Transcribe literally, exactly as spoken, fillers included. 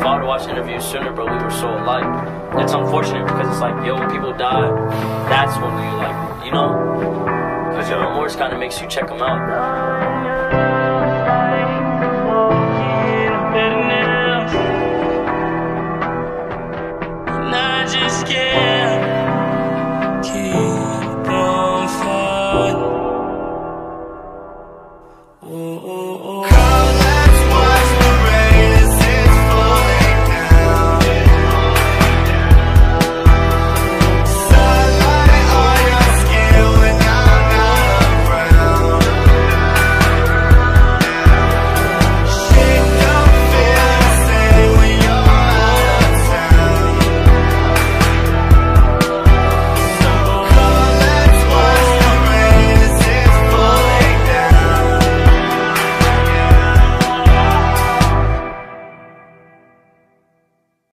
I would watch interviews sooner, but we were so alike. It's unfortunate because it's like, yo, when people die, that's when you like, you know? Because your remorse kind of makes you check them out.